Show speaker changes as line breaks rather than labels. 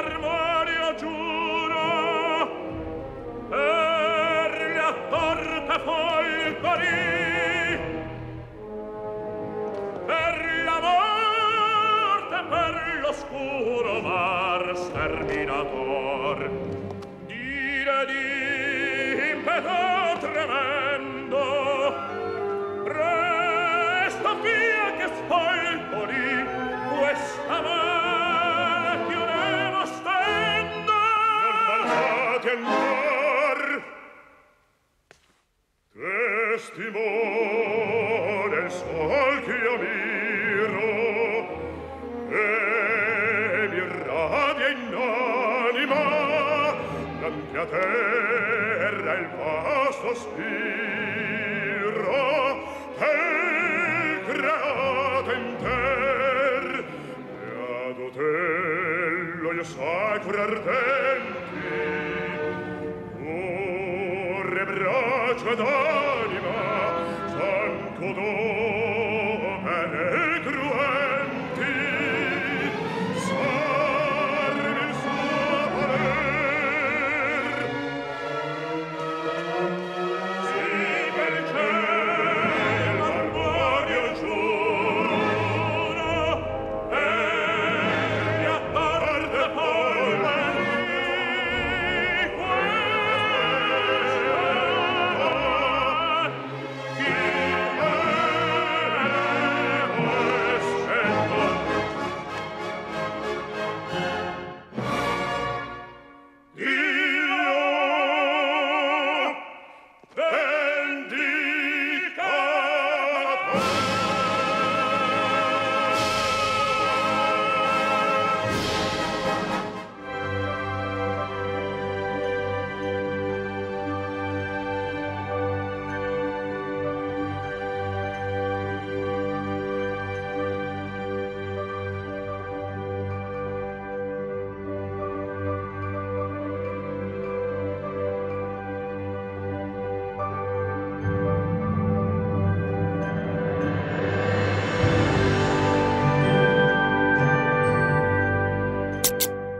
l'armorio giuro, per la torta folgorì, per la morte, per l'oscuro mar sterminator, dire di impeto tremendo, presto via che spolvori questa mano che io devo stendo. Non balzate ancor, testimone il sol che io miro e mi irradia in anima l'ampia terra, il vasto spiro del creato inter e ad Otello io sacro ardenti cuore, braccio ed anima santo dono